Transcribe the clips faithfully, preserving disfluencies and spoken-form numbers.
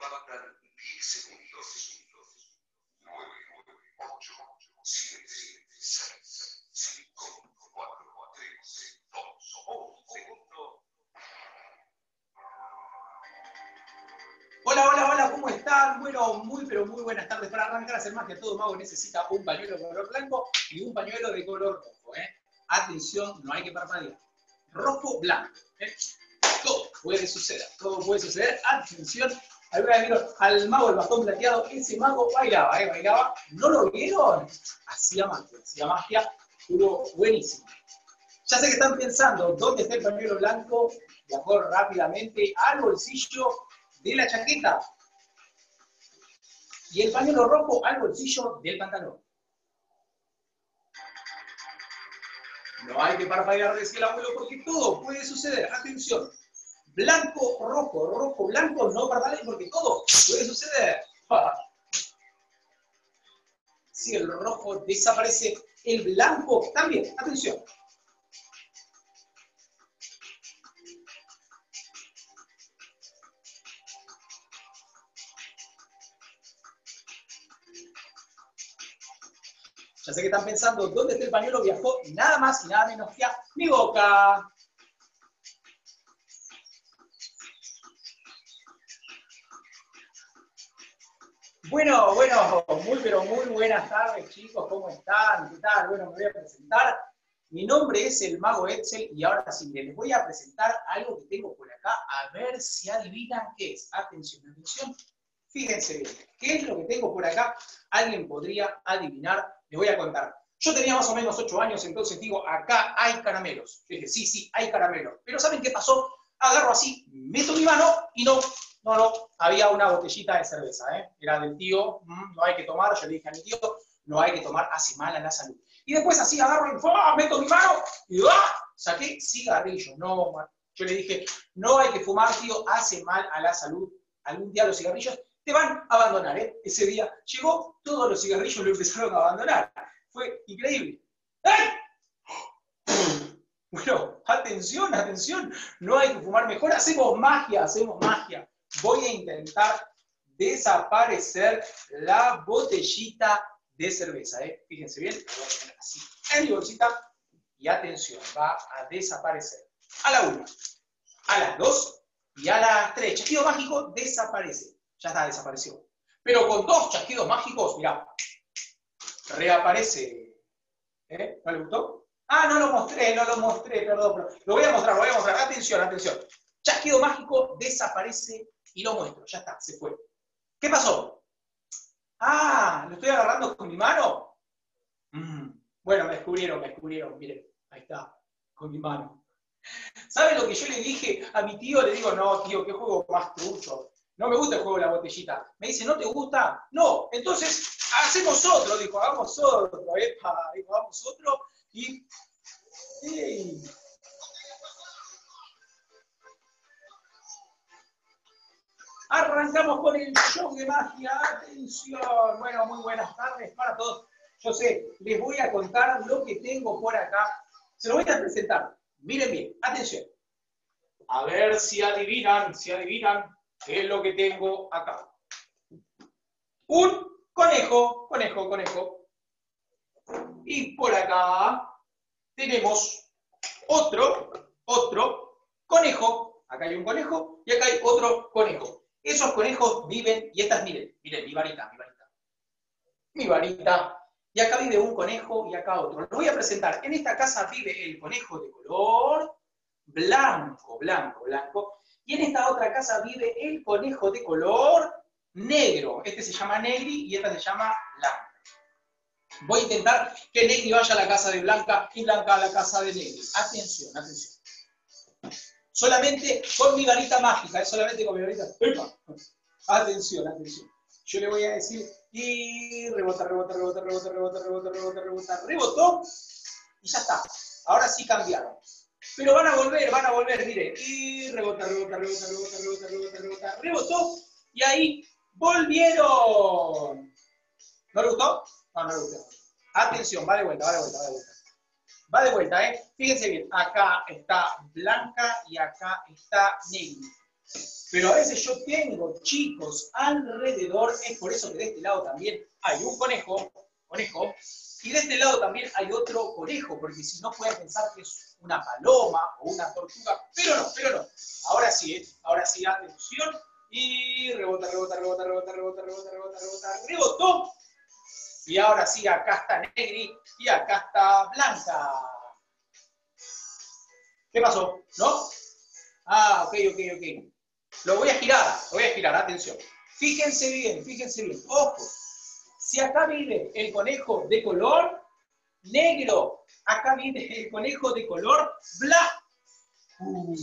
Faltan diez segundos. nueve, ocho, siete, seis, cinco, cuatro, tres, dos, uno. Hola, hola, hola, ¿cómo están? Bueno, muy, pero muy buenas tardes. Para arrancar a hacer magia, todo mago necesita un pañuelo de color blanco y un pañuelo de color rojo, ¿eh? Atención, no hay que parpadear. Rojo, blanco, ¿eh? Todo puede suceder, todo puede suceder. Atención, alguna vez vieron al mago del bastón plateado, ese mago bailaba, ¿eh? Bailaba. ¿No lo vieron? Hacía magia, hacía magia, estuvo buenísimo. Ya sé que están pensando, ¿dónde está el pañuelo blanco? Viajó rápidamente al bolsillo de la chaqueta. Y el pañuelo rojo al bolsillo del pantalón. No hay que parpadear, decía el abuelo, porque todo puede suceder. Atención. Blanco, rojo, rojo, blanco, no parpadeen porque todo puede suceder. Si el rojo desaparece, el blanco también. Atención. Ya sé que están pensando, ¿dónde está el pañuelo? Viajó nada más y nada menos que a mi boca. Bueno, bueno, muy pero muy buenas tardes, chicos, ¿cómo están? ¿Qué tal? Bueno, me voy a presentar. Mi nombre es el Mago Edsel y ahora sí, les voy a presentar algo que tengo por acá, a ver si adivinan qué es. Atención, atención. Fíjense bien, ¿qué es lo que tengo por acá? ¿Alguien podría adivinar? Les voy a contar. Yo tenía más o menos ocho años, entonces digo, acá hay caramelos. Yo dije, sí, sí, hay caramelos. Pero ¿saben qué pasó? Agarro así, meto mi mano y no, no, no, había una botellita de cerveza, ¿eh? Era del tío, mmm, no hay que tomar, yo le dije a mi tío, no hay que tomar, hace mal a la salud. Y después así agarro y ¡ah! Meto mi mano y ¡ah! Saqué cigarrillos. No, yo le dije, no hay que fumar, tío, hace mal a la salud. Algún día los cigarrillos te van a abandonar, ¿eh? Ese día llegó, todos los cigarrillos lo empezaron a abandonar. Fue increíble. ¡Ay! Bueno, atención, atención, no hay que fumar mejor, hacemos magia, hacemos magia. Voy a intentar desaparecer la botellita de cerveza, ¿eh? Fíjense bien, la voy a poner así en mi bolsita y atención, va a desaparecer. A la una, a las dos y a las tres. Chasquido mágico desaparece. Ya está, desapareció. Pero con dos chasquidos mágicos, mirá, reaparece. ¿Eh? ¿No le gustó? Ah, no lo mostré, no lo mostré, perdón, pero lo voy a mostrar, lo voy a mostrar. Atención, atención. Chasquido mágico desaparece y lo muestro. Ya está, se fue. ¿Qué pasó? Ah, ¿lo estoy agarrando con mi mano? Mm. Bueno, me descubrieron, me descubrieron. Miren, ahí está, con mi mano. ¿Saben lo que yo le dije a mi tío? Le digo, no, tío, qué juego más trucho. No me gusta el juego de la botellita. Me dice, ¿no te gusta? No, entonces hacemos otro, dijo, hagamos otro, epa, dijo, hagamos otro y... ¡Ey! Arrancamos con el show de magia, atención. Bueno, muy buenas tardes para todos. Yo sé, les voy a contar lo que tengo por acá. Se lo voy a presentar. Miren bien, atención. A ver si adivinan, si adivinan qué es lo que tengo acá. Un conejo, conejo, conejo. Y por acá tenemos otro, otro conejo. Acá hay un conejo y acá hay otro conejo. Esos conejos viven, y estas, miren, miren, mi varita, mi varita. Mi varita. Y acá vive un conejo y acá otro. Lo voy a presentar. En esta casa vive el conejo de color blanco, blanco, blanco. Y en esta otra casa vive el conejo de color negro. Este se llama Negri y esta se llama Blanca. Voy a intentar que Negri vaya a la casa de Blanca y Blanca a la casa de Negri. Atención, atención. Solamente con mi varita mágica, es solamente con mi varita. ¡Epa! Atención, atención. Yo le voy a decir, y rebota, rebota, rebota, rebota, rebota, rebota, rebota, rebota, rebotó, y ya está. Ahora sí cambiaron. Pero van a volver, van a volver, miren. Y rebota, rebota, rebota, rebota, rebota, rebota, rebota, rebotó, y ahí volvieron. ¿No le gustó? No, no le gustó. Atención, va de vuelta, va de vuelta, va de vuelta. Va de vuelta, ¿eh? Fíjense bien, acá está Blanca y acá está Negri. Pero a veces yo tengo chicos alrededor, es por eso que de este lado también hay un conejo, conejo, y de este lado también hay otro conejo, porque si no pueden pensar que es una paloma o una tortuga, pero no, pero no. Ahora sí, ¿eh? Ahora sí, atención, y rebota, rebota, rebota, rebota, rebota, rebota, rebota, rebota, rebotó. Y ahora sí, acá está Negri y acá está Blanca. ¿Qué pasó? ¿No? Ah, ok, ok, ok. Lo voy a girar, lo voy a girar, atención. Fíjense bien, fíjense bien. Ojo, si acá vive el conejo de color negro, acá vive el conejo de color blanco.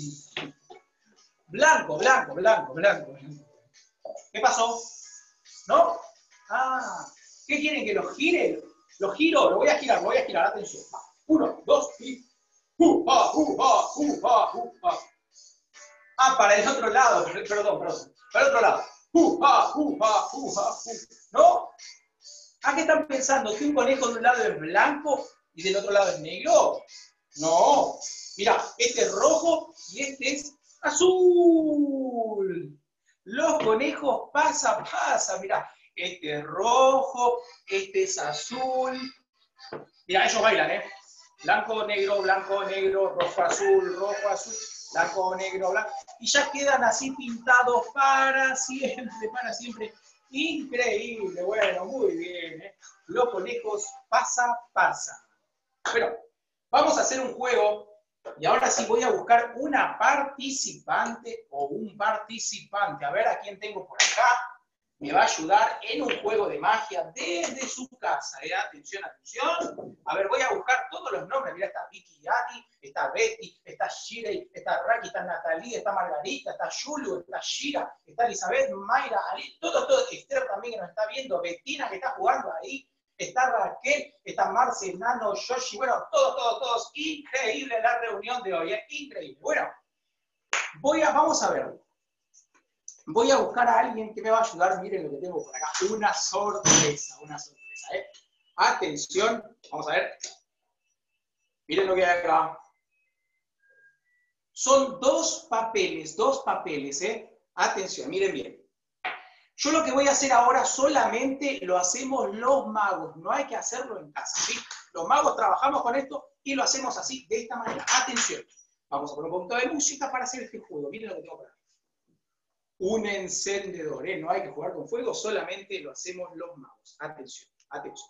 Blanco, blanco, blanco, blanco. ¿Qué pasó? ¿No? Ah, ¿qué quieren que lo gire? Lo giro, lo voy a girar, lo voy a girar, atención. Uno, dos, y... Uh, ah, uh, ah, uh, ah, uh, ah. Ah, para el otro lado, perdón, perdón. Para el otro lado. Uh, ah, uh, ah, uh, ah, uh. ¿No? ¿A qué están pensando? ¿Que un conejo de un lado es blanco y del otro lado es negro? No. Mira, este es rojo y este es azul. Los conejos pasa, pasa. Mira, este es rojo, este es azul. Mira, ellos bailan, ¿eh? Blanco, negro, blanco, negro, rojo, azul, rojo, azul, blanco, negro, blanco. Y ya quedan así pintados para siempre, para siempre. Increíble, bueno, muy bien, ¿eh? Los conejos pasa, pasa. Bueno, vamos a hacer un juego y ahora sí voy a buscar una participante o un participante. A ver a quién tengo por acá. Me va a ayudar en un juego de magia desde su casa. ¿eh? Atención, atención. A ver, voy a buscar todos los nombres. Mira, está Vicky Aki, está Betty, está Shirley, está Raki, está Natalie, está Margarita, está Yulu, está Shira, está Elizabeth, Mayra, Ali, todo, todo. Esther también que nos está viendo, Bettina que está jugando ahí, está Raquel, está Marce, Nano, Yoshi, bueno, todos, todos, todos. Increíble la reunión de hoy, ¿eh? Increíble. Bueno, voy a, vamos a ver. Voy a buscar a alguien que me va a ayudar. Miren lo que tengo por acá. Una sorpresa, una sorpresa. ¿eh? Atención, vamos a ver. Miren lo que hay acá. Son dos papeles, dos papeles. ¿eh? Atención, miren bien. Yo lo que voy a hacer ahora solamente lo hacemos los magos. No hay que hacerlo en casa. ¿sí? Los magos trabajamos con esto y lo hacemos así, de esta manera. Atención. Vamos a poner un poquito de música para hacer este juego. Miren lo que tengo por acá. Un encendedor, ¿eh? No hay que jugar con fuego, solamente lo hacemos los magos. Atención, atención.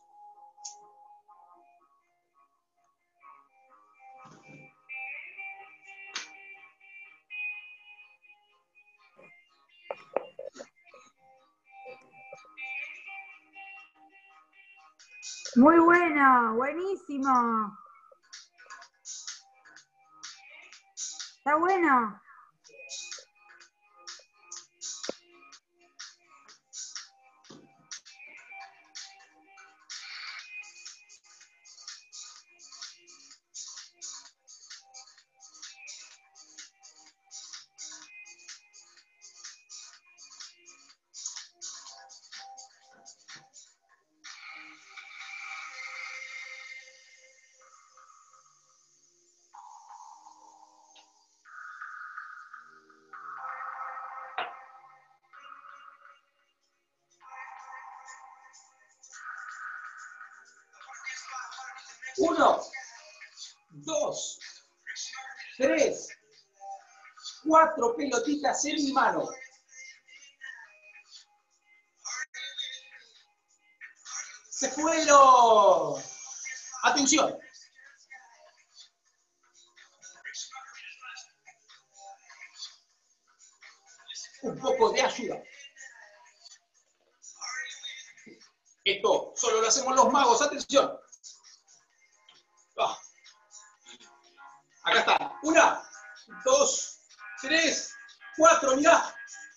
Muy buena, buenísima. Está buena. Uno, dos, tres, cuatro pelotitas en mi mano. ¡Se fueron! ¡Atención! Un poco de ayuda. Esto solo lo hacemos los magos. ¡Atención! Acá está. Una, dos, tres, cuatro. Mirá.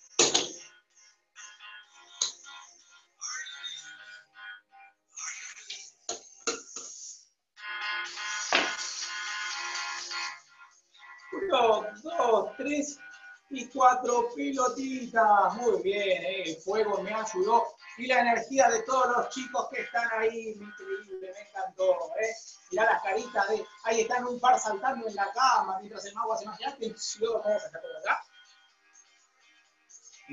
Uno, dos, tres y cuatro pelotitas. Muy bien, eh. El fuego me ayudó. Y la energía de todos los chicos que están ahí, increíble, me encantó. ¿eh? Mirá las caritas de. Ahí están un par saltando en la cama mientras el mago hace magia. Atención, vamos a sacar por acá.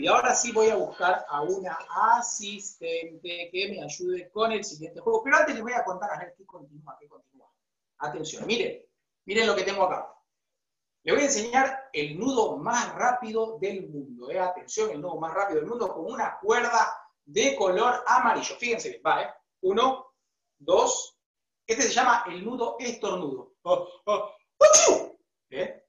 Y ahora sí voy a buscar a una asistente que me ayude con el siguiente juego. Pero antes les voy a contar a ver qué continúa, qué continúa. Atención, miren, miren lo que tengo acá. Le voy a enseñar el nudo más rápido del mundo. ¿eh? Atención, el nudo más rápido del mundo con una cuerda de color amarillo. Fíjense bien, va, ¿eh? Uno, dos. Este se llama el nudo estornudo. Oh, oh, ¡Achú! ¿Eh?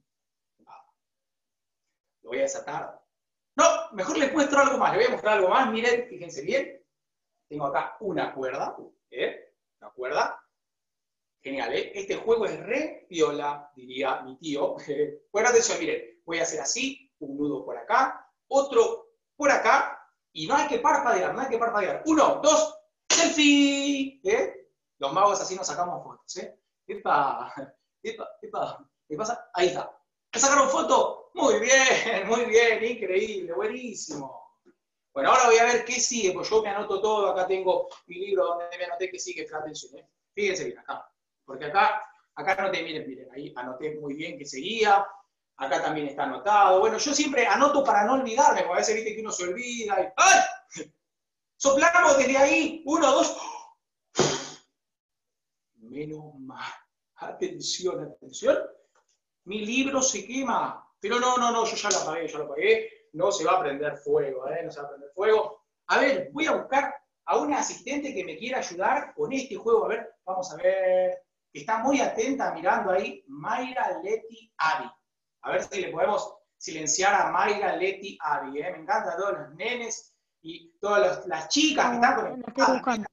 Lo voy a desatar. No, mejor les muestro algo más. Les voy a mostrar algo más. Miren, fíjense bien. Tengo acá una cuerda. ¿eh? Una cuerda. Genial, ¿eh? Este juego es re piola, diría mi tío. Bueno, atención, miren. Voy a hacer así. Un nudo por acá. Otro por acá. Y no hay que parpadear, no hay que parpadear. Uno, dos, selfie. ¿eh? Los magos así nos sacamos fotos. ¿eh? Epa, epa, epa. ¿Qué pasa? Ahí está. ¿Me sacaron foto? Muy bien, muy bien, increíble, buenísimo. Bueno, ahora voy a ver qué sigue, pues yo me anoto todo, acá tengo mi libro donde me anoté qué sigue, presta atención, ¿eh? Fíjense bien, acá. Porque acá, acá anoté, miren, miren, ahí anoté muy bien que seguía, acá también está anotado. Bueno, yo siempre anoto para no olvidarme, porque a veces viste que uno se olvida y ¡ay! Soplamos desde ahí, uno, dos. Menos mal. Atención, atención. Mi libro se quema. Pero no, no, no, yo ya lo apagué, ya lo apagué. No se va a prender fuego, ¿eh? No se va a prender fuego. A ver, voy a buscar a una asistente que me quiera ayudar con este juego. A ver, vamos a ver. Está muy atenta mirando ahí. Mayra Leti Ari. A ver si le podemos silenciar a Mayra Leti Ari, ¿eh? Me encanta todos los nenes y todas los, las chicas que están La estoy buscando.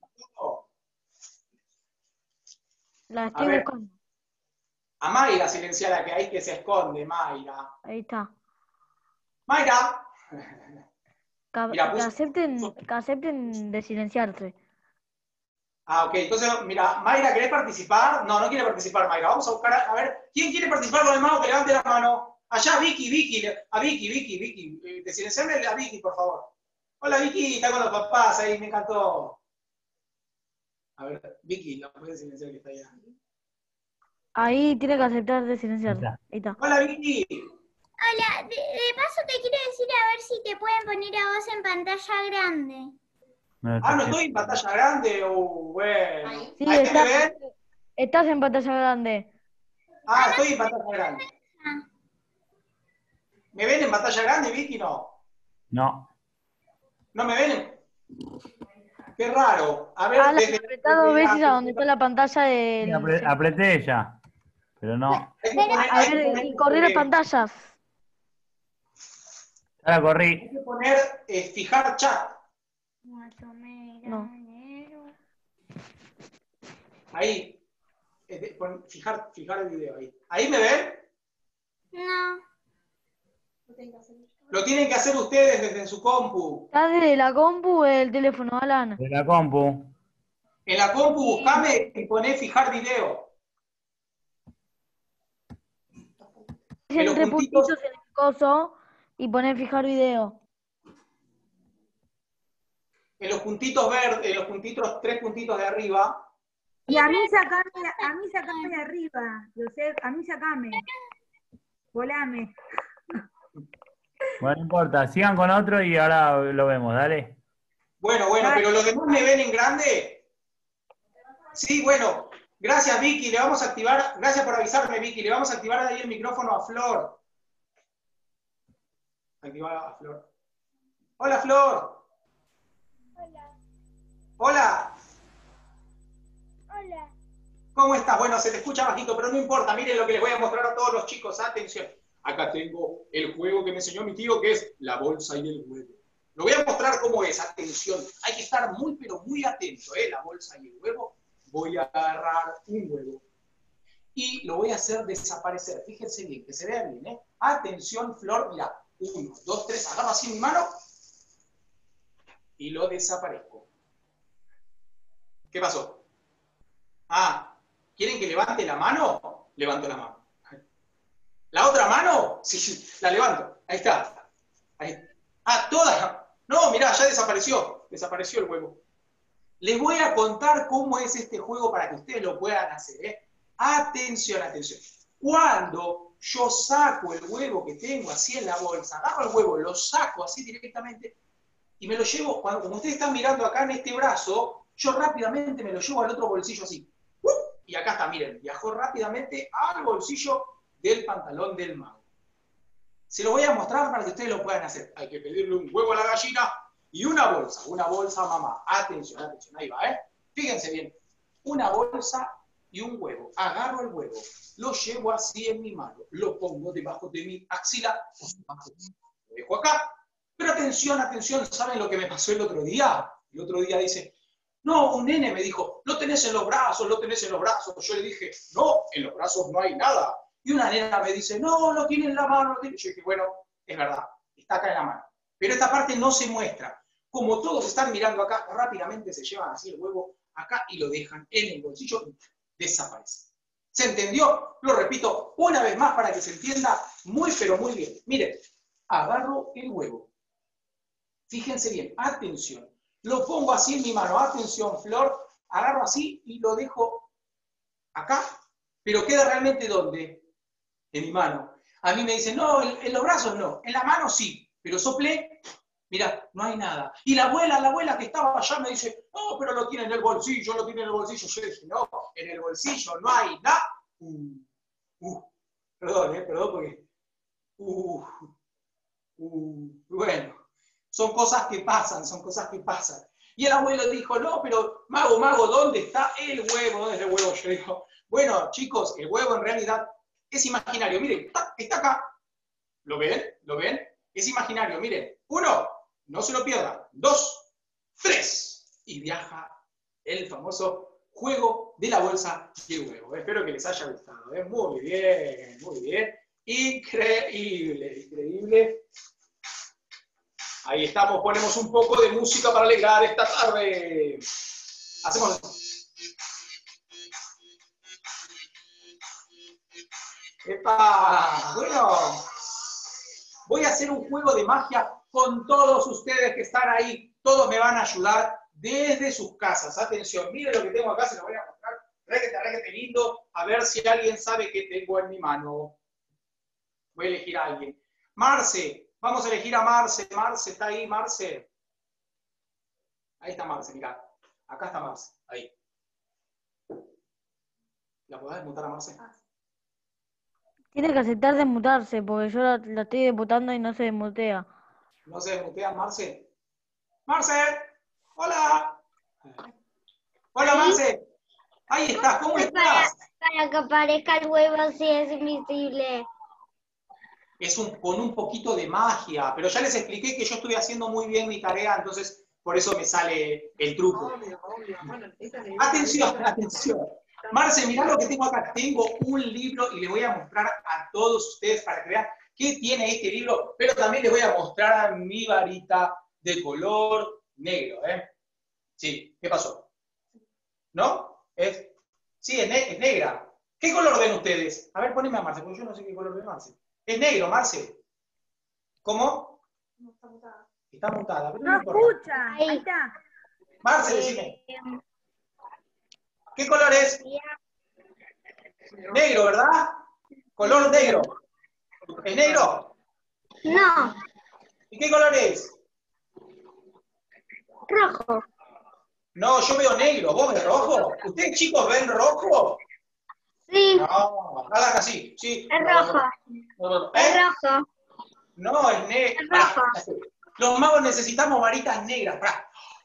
La estoy ver. buscando. A Mayra silenciala, que ahí que se esconde, Mayra. Ahí está. ¡Mayra! Que, Mira, que puse- acepten, que acepten de silenciarse. Ah, ok. Entonces, mira, Mayra, ¿querés participar? No, no quiere participar, Mayra. Vamos a buscar, a, a ver, ¿quién quiere participar con el mago? Que levante la mano. Allá, Vicky, Vicky, a Vicky, Vicky, Vicky. Eh, De silenciarme a Vicky, por favor. Hola, Vicky, está con los papás ahí, me encantó. A ver, Vicky, la puedes silenciar que está allá. Ahí tiene que aceptar de silenciarse. Ya. Ahí está. Hola, Vicky. Hola, de, de paso te quiero decir a ver si te pueden poner a vos en pantalla grande. No, Ah, no está- estoy en pantalla grande. Uh, bueno. Sí, ¿Ahí está- me ven? estás en pantalla grande. Ah, estoy en pantalla grande. Ah, ¿Me ven en pantalla grande, Vicky? No. No. ¿No me ven? Qué raro. A ver, Ah, desde, apretado dos desde veces la- a donde está la pantalla Sí, del... apre- apreté ya. Pero no. Hay que poner, A hay que ver, poner, y correr eh, pantallas. Ahora hay corrí. que poner eh, fijar chat. No. Ahí. Eh, de- pon- fijar, fijar el video ahí. ¿Ahí me ven? no. Lo tienen que hacer ustedes desde su compu. ¿Está desde la compu o el teléfono, Alan? De la compu. En la compu buscame y poné fijar video. En los Entre puntitos- puntitos en el coso y poner fijar video. En los puntitos verdes, en los puntitos, tres puntitos de arriba. Y a mí sacame, a mí sacame de arriba, Josep, a mí sacame. Volame. Bueno, no importa. Sigan con otro y ahora lo vemos. Dale. Bueno, bueno, Vale. pero los demás me ven en grande. Sí, bueno. Gracias, Vicky. Le vamos a activar, gracias por avisarme, Vicky. Le vamos a activar ahí el micrófono a Flor. Activar a Flor. Hola, Flor. Hola. Hola. Hola. ¿Cómo estás? Bueno, se te escucha bajito, pero no importa. Miren lo que les voy a mostrar a todos los chicos. Atención. Acá tengo el juego que me enseñó mi tío, que es la bolsa y el huevo. Lo voy a mostrar cómo es. Atención. Hay que estar muy, pero muy atento, ¿eh? La bolsa y el huevo. Voy a agarrar un huevo y lo voy a hacer desaparecer. Fíjense bien, que se vea bien, ¿eh? Atención, Flor. Mira. Uno, dos, tres. Agarro así mi mano y lo desaparezco. ¿Qué pasó? Ah, ¿quieren que levante la mano? Levanto la mano. ¿La otra mano? Sí, la levanto. Ahí está. Ahí. Ah, toda. No, mirá, ya desapareció. Desapareció el huevo. Les voy a contar cómo es este juego para que ustedes lo puedan hacer, ¿eh? Atención, atención. Cuando yo saco el huevo que tengo así en la bolsa, agarro el huevo, lo saco así directamente y me lo llevo, cuando, como ustedes están mirando acá en este brazo, yo rápidamente me lo llevo al otro bolsillo así. ¡Uh! Y acá está, miren, viajó rápidamente al bolsillo del pantalón del mago. Se lo voy a mostrar para que ustedes lo puedan hacer. Hay que pedirle un huevo a la gallina y una bolsa, una bolsa mamá. Atención, atención, ahí va, ¿eh? Fíjense bien, una bolsa y un huevo. Agarro el huevo, lo llevo así en mi mano, lo pongo debajo de mi axila, lo dejo acá. Pero atención, atención, ¿saben lo que me pasó el otro día? El otro día dice, no, un nene me dijo, lo tenés en los brazos, lo tenés en los brazos. Yo le dije, no, en los brazos no hay nada. Y una nena me dice, no, lo tiene en la mano. Lo tiene. Yo dije, bueno, es verdad, está acá en la mano. Pero esta parte no se muestra. Como todos están mirando acá, rápidamente se llevan así el huevo acá y lo dejan en el bolsillo y desaparece. ¿Se entendió? Lo repito una vez más para que se entienda muy, pero muy bien. Miren, agarro el huevo. Fíjense bien, atención. Lo pongo así en mi mano, atención, Flor, agarro así y lo dejo acá, pero queda realmente ¿dónde? En mi mano. A mí me dicen, no, en, en los brazos no, en la mano sí, pero soplé, mira, no hay nada. Y la abuela, la abuela que estaba allá me dice, no, pero lo tiene en el bolsillo, lo tiene en el bolsillo. Yo dije, no, en el bolsillo no hay nada. Uh, uh, perdón, eh, perdón, porque, uh, uh, bueno. Son cosas que pasan, son cosas que pasan. Y el abuelo dijo, no, pero mago, mago, ¿dónde está el huevo? ¿Dónde está el huevo? Yo digo, bueno, chicos, el huevo en realidad es imaginario. Miren, está, está acá. ¿Lo ven? ¿Lo ven? Es imaginario. Miren, uno, no se lo pierdan. Dos, tres. Y viaja el famoso juego de la bolsa y el huevo. Espero que les haya gustado. ¿eh? Muy bien, muy bien. Increíble, increíble. Ahí estamos, ponemos un poco de música para alegrar esta tarde. Hacemos esto. ¡Epa! Bueno, voy a hacer un juego de magia con todos ustedes que están ahí. Todos me van a ayudar desde sus casas. Atención, miren lo que tengo acá, se lo voy a mostrar. Requete, requete lindo. A ver si alguien sabe qué tengo en mi mano. Voy a elegir a alguien. Marce. Vamos a elegir a Marce. Marce, ¿está ahí, Marce? Ahí está Marce, mirá. Acá está Marce, ahí. ¿La podés desmutar a Marce? Tiene que aceptar desmutarse, porque yo la, la estoy desmutando y no se desmutea. ¿No se desmutea Marce? ¡Marce! ¡Hola! ¡Hola, Marce! Ahí estás, ¿cómo estás? Para, para que aparezca el huevo si es invisible. Es un, con un poquito de magia, pero ya les expliqué que yo estuve haciendo muy bien mi tarea, entonces por eso me sale el truco. Atención, atención. Marce, mirá lo que tengo acá. Tengo un libro y les voy a mostrar a todos ustedes para que vean qué tiene este libro, pero también les voy a mostrar mi varita de color negro. ¿eh? Sí, ¿qué pasó? ¿No? ¿Es? Sí, es, ne es negra. ¿Qué color ven ustedes? A ver, poneme a Marce, porque yo no sé qué color ve Marce. Es negro, Marce. ¿Cómo? No está mutada. Está mutada. Pero No no importa. escucha. Ahí está. Marce, decime. ¿Qué color es? Negro, ¿verdad? Color negro. ¿Es negro? No, ¿Y qué color es? rojo. No, yo veo negro. ¿Vos ves rojo? ¿Ustedes, chicos, ven rojo? Sí, No, hagan así. Sí. es No, no, rojo. no, no, no. Es ¿Eh? rojo. No, es negro. Es rojo. Los magos necesitamos varitas negras. Pará.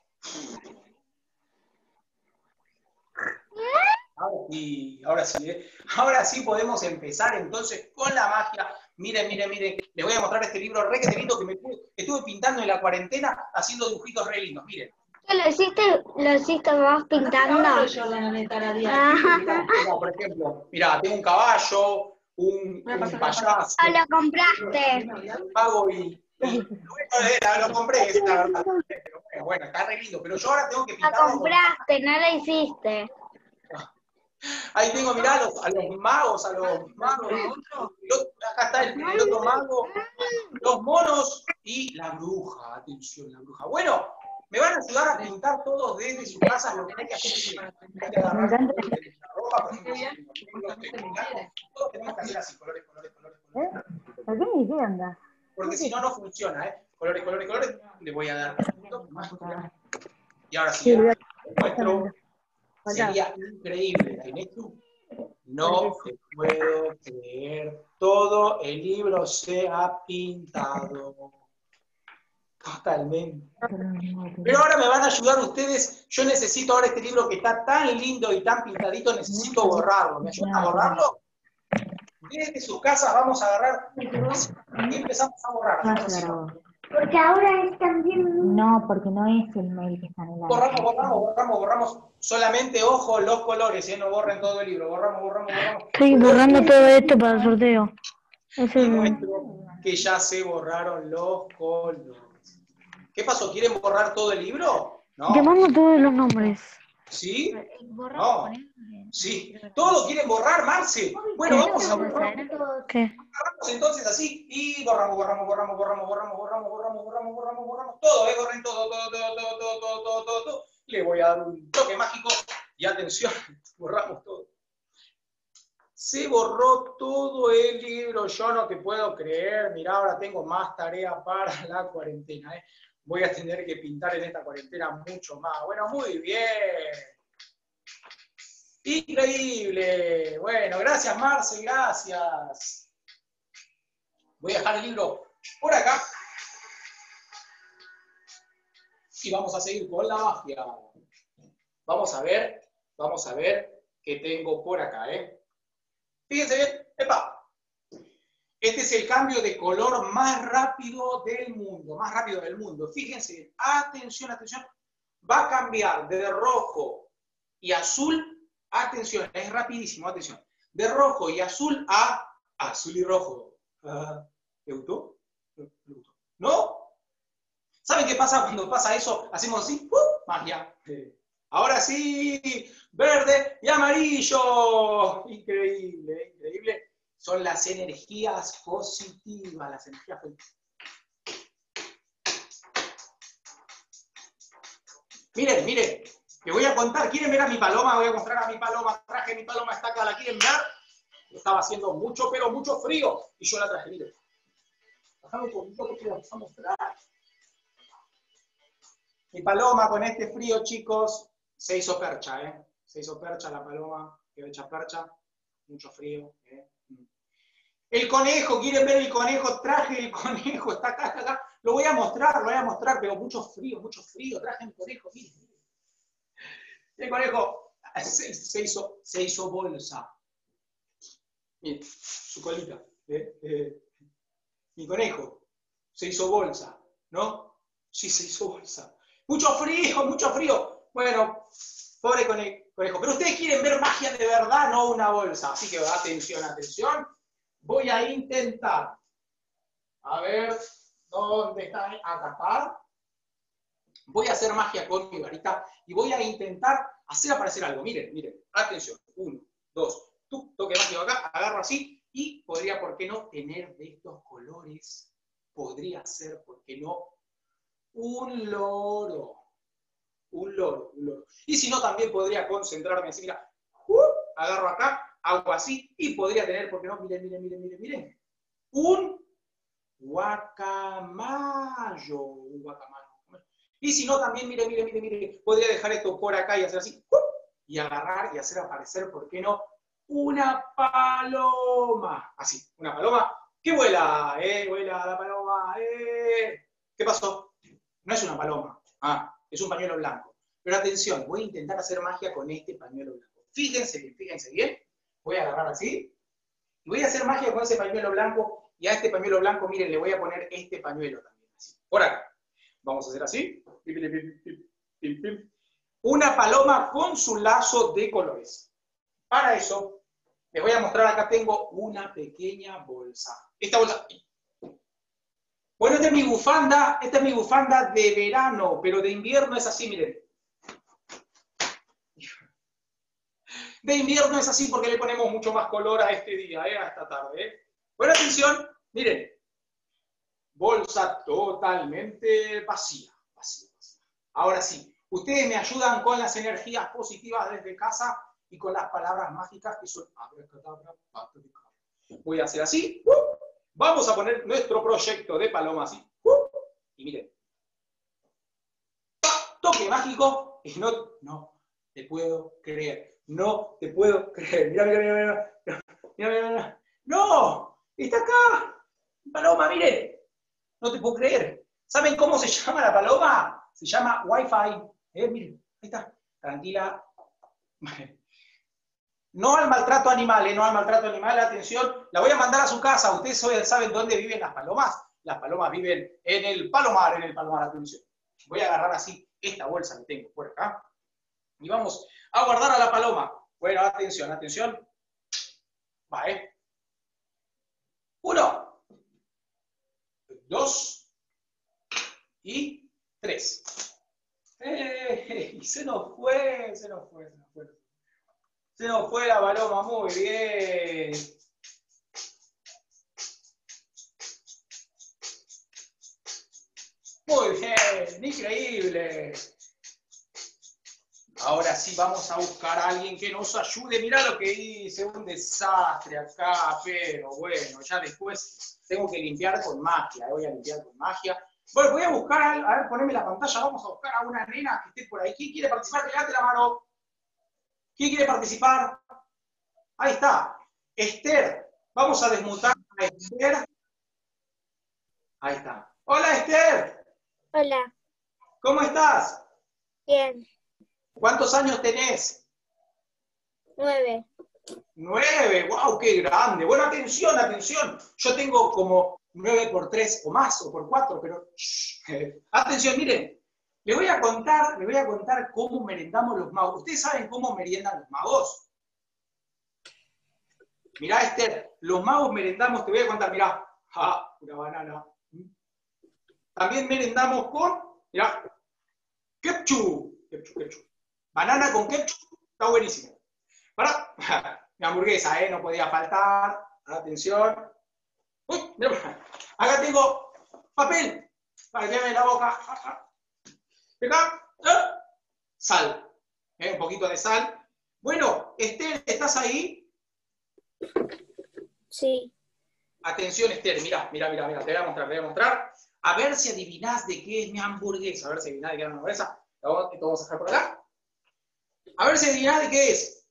Ahora sí, ahora sí, ¿eh? Ahora sí podemos empezar entonces con la magia. Miren, miren, miren, les voy a mostrar este libro re que lindo que me pude- que estuve pintando en la cuarentena haciendo dibujitos re lindos, miren. ¿Qué lo hiciste? ¿Lo hiciste vos pintando? Ajá. Mira, por ejemplo, mira, tengo un caballo, un, un payaso, ¿O lo compraste? un mago y... y- bueno, era, lo compré, esa es la verdad. Pero bueno, bueno, está re lindo, pero yo ahora tengo que Lo pintarlo con... compraste, no lo hiciste. Ahí tengo, mirá, a los, a los magos, a los magos. El otro- acá está el, el otro mago, los monos y la bruja. Atención, la bruja. Bueno, me van a ayudar a pintar todos desde sus casas. Lo que hay que hacer es que hay que agarrar la ropa por ejemplo, todos tenemos que hacer así, colores, colores, colores, colores. ¿Eh? ¿Por qué me dijeron? Porque si no, no funciona, ¿eh? Colores, colores, colores. Le voy a dar punto más. Y ahora sí, ¿eh? Muestro. Sería increíble en esto. No te puedo creer. Todo el libro se ha pintado. Totalmente. Pero ahora me van a ayudar ustedes. Yo necesito ahora este libro que está tan lindo y tan pintadito, necesito borrarlo. ¿Me ayudan a borrarlo? Desde sus casas vamos a agarrar y empezamos a borrar. Porque ahora es también... No, porque no es el mail que está en el Borramos, borramos, borramos, borramos. Solamente, ojo, los colores, ¿eh? No borren todo el libro. Borramos, borramos, borramos. Estoy borrando todo esto para el sorteo. Eso Y es... muestro que ya se borraron los colores. ¿Qué pasó? ¿Quieren borrar todo el libro? No. Te mando todos los nombres. ¿Sí? No. Sí. ¿Todo lo quieren borrar, Marce? Bueno, vamos a borrar. ¿Qué? Agarramos entonces así y borramos, borramos, borramos, borramos, borramos, borramos, borramos, borramos, borramos, borramos. Todo, ¿eh? Borren todo, todo, todo, todo, todo, todo, todo, todo, todo. Le voy a dar un toque mágico y atención, borramos todo. Se borró todo el libro, yo no te puedo creer. Mirá, ahora tengo más tarea para la cuarentena, ¿eh? Voy a tener que pintar en esta cuarentena mucho más. Bueno, muy bien. Increíble. Bueno, gracias, Marce, gracias. Voy a dejar el libro por acá. Y vamos a seguir con la magia. Vamos a ver, vamos a ver qué tengo por acá, ¿eh? Fíjense bien, ¡epa! Este es el cambio de color más rápido del mundo, más rápido del mundo. Fíjense bien, atención, atención. Va a cambiar de rojo y azul, atención, es rapidísimo, atención. De rojo y azul a azul y rojo. Uh, ¿Le gustó? ¿Le gustó? ¿No? ¿Saben qué pasa cuando pasa eso? Hacemos así, ¡uh! Magia. Ahora sí, verde y amarillo. Increíble, increíble. Son las energías positivas, las energías positivas. Miren, miren, les voy a contar. ¿Quieren ver a mi paloma? Voy a mostrar a mi paloma. Traje mi paloma, está acá, ¿la quieren ver? Estaba haciendo mucho, pero mucho frío. Y yo la traje, miren. Bajame un poquito porque la vamos a mostrar. Mi paloma con este frío, chicos, se hizo percha, ¿eh? Se hizo percha la paloma, quedó hecha percha. Mucho frío, ¿eh? El conejo, ¿quieren ver el conejo? Traje el conejo, está acá, está acá. Lo voy a mostrar, lo voy a mostrar, pero mucho frío, mucho frío. Traje el conejo, miren, miren. El conejo se, se, hizo, se hizo bolsa. Miren, su colita. ¿eh? Eh. Mi conejo se hizo bolsa, ¿no? Sí, se hizo bolsa. Mucho frío, mucho frío. Bueno, pobre conejo. Pero ustedes quieren ver magia de verdad, no una bolsa. Así que atención, atención. Voy a intentar, a ver, ¿dónde está? Acá está. Voy a hacer magia con mi varita y voy a intentar hacer aparecer algo. Miren, miren, atención. Uno, dos, tú, toque mágico acá, agarro así y podría, ¿por qué no?, tener de estos colores. Podría ser, ¿por qué no?, un loro. Un loro, un loro. Y si no, también podría concentrarme así, mira, uh, agarro acá, hago así, y podría tener, ¿por qué no? Miren, miren, miren, miren, miren. Un guacamayo. Un guacamayo. Y si no, también, miren, miren, miren, miren, podría dejar esto por acá y hacer así, ¡uh! Y agarrar y hacer aparecer, ¿por qué no?, una paloma. Así, una paloma que vuela, ¿eh? Vuela la paloma, ¿eh? ¿Qué pasó? No es una paloma, ah, es un pañuelo blanco. Pero atención, voy a intentar hacer magia con este pañuelo blanco. Fíjense bien, fíjense bien. Voy a agarrar así, y voy a hacer magia con ese pañuelo blanco, y a este pañuelo blanco, miren, le voy a poner este pañuelo también, así, por acá. Vamos a hacer así. Una paloma con su lazo de colores. Para eso, les voy a mostrar, acá tengo una pequeña bolsa. Esta bolsa. Bueno, esta es mi bufanda, esta es mi bufanda de verano, pero de invierno es así, miren. De invierno es así porque le ponemos mucho más color a este día, ¿eh? A esta tarde. ¿eh? Bueno, atención, miren. Bolsa totalmente vacía, vacía, vacía. Ahora sí, ustedes me ayudan con las energías positivas desde casa y con las palabras mágicas que son abracadabra, patadicabra. Voy a hacer así. ¡Uh! Vamos a poner nuestro proyecto de paloma así. ¡Uh! Y miren. Toque mágico y no, no te puedo creer. No te puedo creer. Mira, mira, mira, mira. Mira, mira, mira. ¡No! ¡Está acá! Paloma, miren. No te puedo creer. ¿Saben cómo se llama la paloma? Se llama Wi-Fi. ¿Eh? Miren, ahí está. Tranquila. No al maltrato animal, ¿eh? No al maltrato animal, atención. La voy a mandar a su casa. ¿Ustedes saben dónde viven las palomas? Las palomas viven en el palomar, en el palomar, atención. Voy a agarrar así esta bolsa que tengo por acá. Y vamos a guardar a la paloma. Bueno, atención, atención. Va, ¿eh? Uno. Dos. Y tres. ¡Eh! Se nos fue, se nos fue, se nos fue. Se nos fue la paloma, muy bien. Muy bien, increíble. Ahora sí vamos a buscar a alguien que nos ayude. Mirá lo que hice, un desastre acá, pero bueno, ya después tengo que limpiar con magia. Voy a limpiar con magia. Bueno, voy a buscar, a ver, poneme la pantalla, vamos a buscar a una nena que esté por ahí. ¿Quién quiere participar? Levante la mano. ¿Quién quiere participar? Ahí está. Esther. Vamos a desmutar a Esther. Ahí está. Hola, Esther. Hola, ¿Cómo estás? bien, ¿Cuántos años tenés? nueve. Nueve. ¡Wow! ¡Qué grande! Bueno, atención, atención. Yo tengo como nueve por tres o más, o por cuatro, pero... Shh. Atención, miren. Le voy a contar, le voy a contar cómo merendamos los magos. ¿Ustedes saben cómo meriendan los magos? Mirá, Esther, los magos merendamos, te voy a contar, mirá. ¡Ah! Una banana. También merendamos con, mirá, ketchup. Ketchup, ketchup. Banana con ketchup, está buenísimo. Para, mi hamburguesa, ¿eh? No podía faltar. Atención. Uy, mira, acá tengo papel para que me la boca. Acá, ¿eh? Sal. ¿Eh? Un poquito de sal. Bueno, Esther, ¿estás ahí? Sí, Atención, Esther, mirá, mirá, mirá, mirá, te voy a mostrar, te voy a mostrar. A ver si adivinás de qué es mi hamburguesa. A ver si adivinás de qué es mi hamburguesa. Esto vamos a dejar por acá. A ver si adivinás de qué es.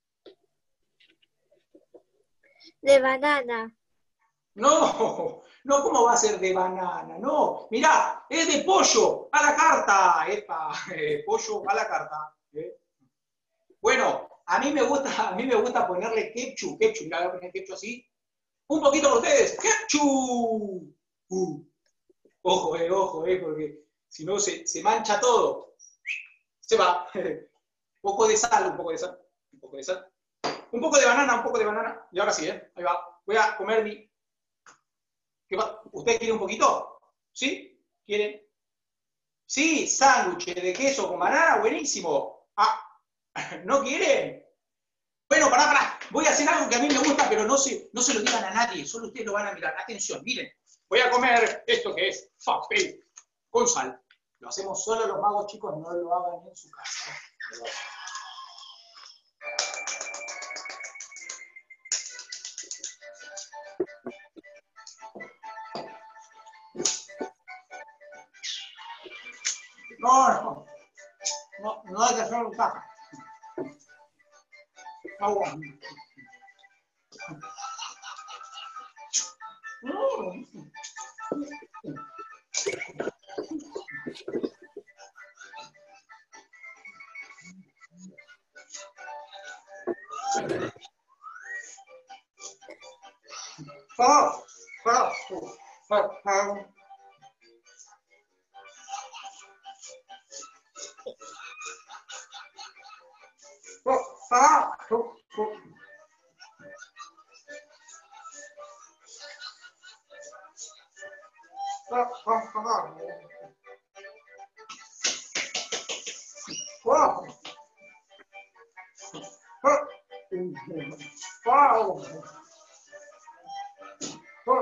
de banana. No, no, ¿cómo va a ser de banana? No, mirá, es de pollo, a la carta. Epa, eh, pollo a la carta. ¿Eh? Bueno, a mí me gusta, a mí me gusta ponerle ketchup, ketchup, mirá, voy a poner ketchup así. Un poquito por ustedes, ketchup. Uh. Ojo, eh, ojo, eh, porque si no se, se mancha todo. Se va. Un poco de sal, un poco de sal, un poco de sal. Un poco de banana, un poco de banana. Y ahora sí, ¿eh? Ahí va. Voy a comer mi... ¿Qué va? ¿Ustedes quieren un poquito? ¿Sí? ¿Quieren? Sí, sándwich de queso con banana, buenísimo. Ah, ¿no quieren? Bueno, pará, pará. Voy a hacer algo que a mí me gusta, pero no se, no se lo digan a nadie. Solo ustedes lo van a mirar. Atención, miren. Voy a comer esto que es papel con sal. Lo hacemos solo los magos, chicos. No lo hagan en su casa. ¿Eh? No, no, no, no hay que hacerlo en caja. Agua. Oh, oh, oh, oh. Ah, oh, oh. Ah, ah, ah. Wow. Ah. Wow. Ah.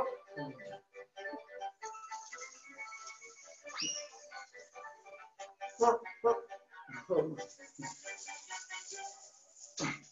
Ah, ah.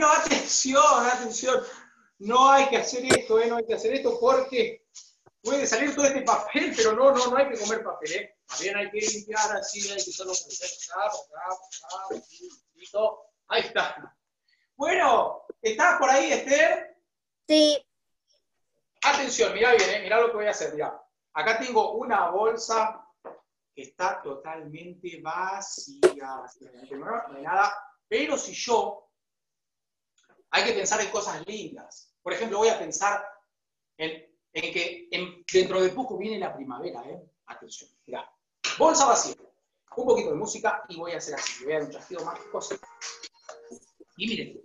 Bueno, atención, atención. No hay que hacer esto, ¿eh? No hay que hacer esto porque puede salir todo este papel, pero no, no, no hay que comer papel, ¿eh? También hay que limpiar así, hay que solo acá, acá, acá, listo. Ahí está. Bueno, ¿estás por ahí, Esther? Sí. Atención, mirá bien, ¿eh? Mirá lo que voy a hacer, mirá. Acá tengo una bolsa que está totalmente vacía, vacía, no hay nada. Pero si yo, hay que pensar en cosas lindas. Por ejemplo, voy a pensar en, en que en, dentro de poco viene la primavera, ¿eh? Atención, mirá. Bolsa vacía, un poquito de música y voy a hacer así. Voy a dar un chasquido mágico. Y miren.